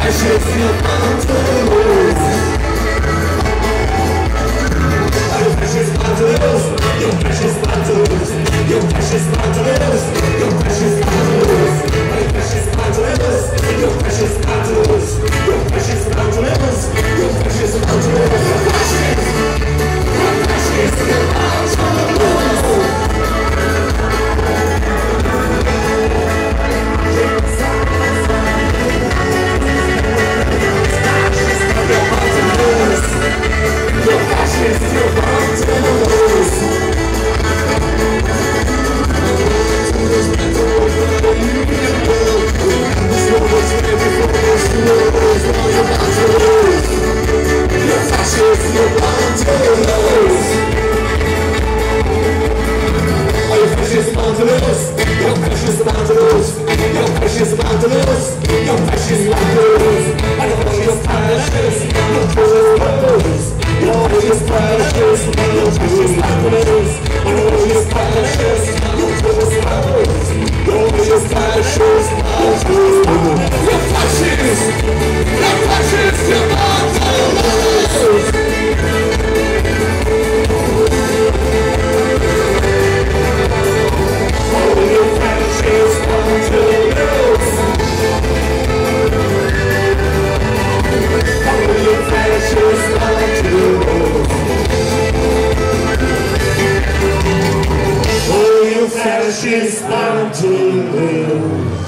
precious, you're bound to lose. You're precious, bound to lose. You're precious, bound to lose. You're precious, bound to lose. You're precious, bound to lose. You're precious, bound to lose. You're precious, bound to lose. You're precious, bound to lose. You're precious, bound to lose. You're precious, you're bound to lose. You're precious, you're bound to lose. You're precious, you're bound to lose. You're precious, bound to lose. You're precious, bound to lose. You're precious, bound to lose. You're precious, bound to lose. You're precious, precious. You're precious, precious. You're precious, precious. You're precious, precious. You're precious, precious. You're precious, precious. You're precious, precious. You're precious. You're precious. You're bound to lose. You're precious, bound to lose. You're precious, bound to lose. Oh, you're precious, bound to lose.